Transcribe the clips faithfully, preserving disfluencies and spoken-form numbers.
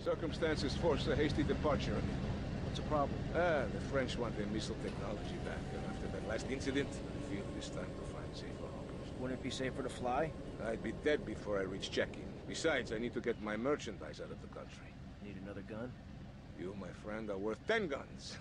Circumstances forced a hasty departure, amigo. What's the problem? Ah, the French want their missile technology back, and after that last incident, I feel it is time to find safer harbors. Wouldn't it be safer to fly? I'd be dead before I reach check-in. Besides, I need to get my merchandise out of the country. Need another gun? You, my friend, are worth ten guns.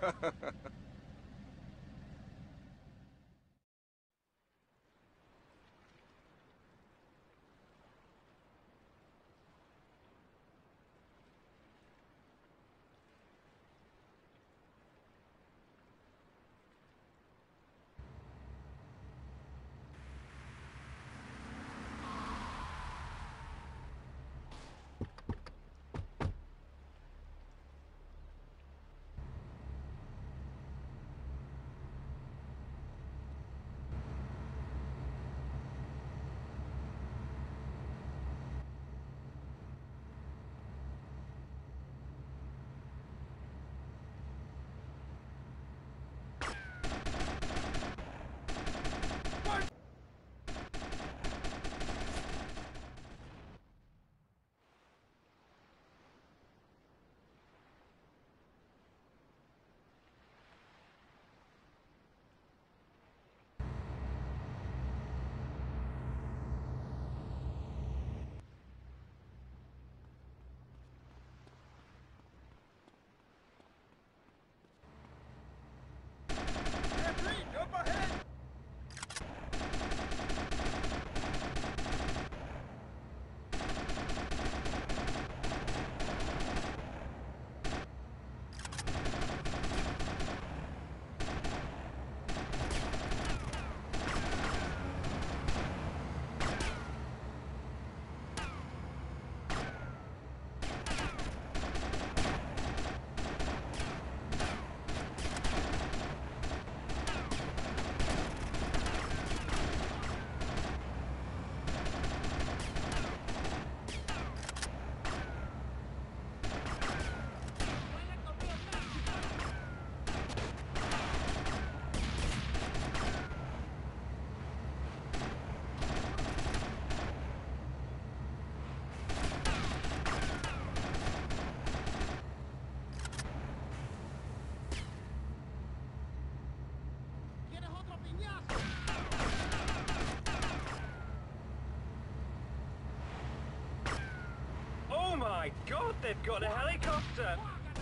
Oh my God, they've got a helicopter!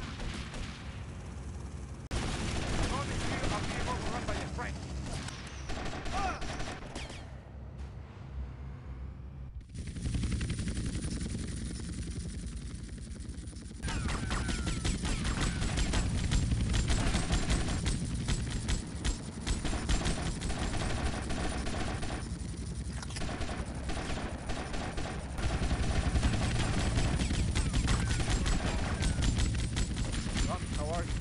Only few of the overrun by the French. How are you?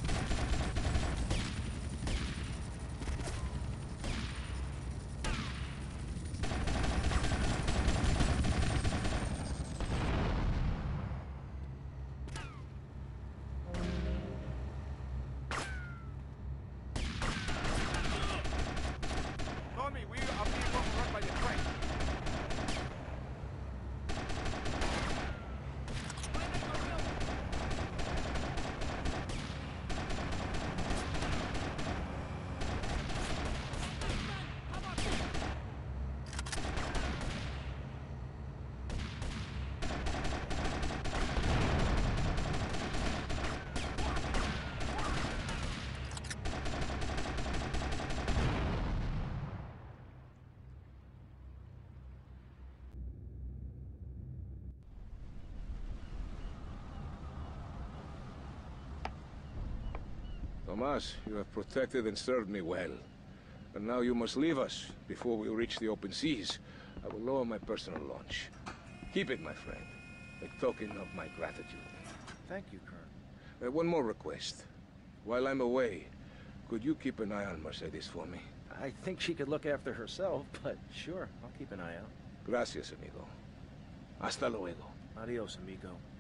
Tommy, we are being overrun by the French. Tomas, you have protected and served me well. But now you must leave us before we reach the open seas. I will lower my personal launch. Keep it, my friend, a token of my gratitude. Thank you, Colonel. Uh, one more request. While I'm away, could you keep an eye on Mercedes for me? I think she could look after herself, but sure, I'll keep an eye out. Gracias, amigo. Hasta luego. Adios, amigo.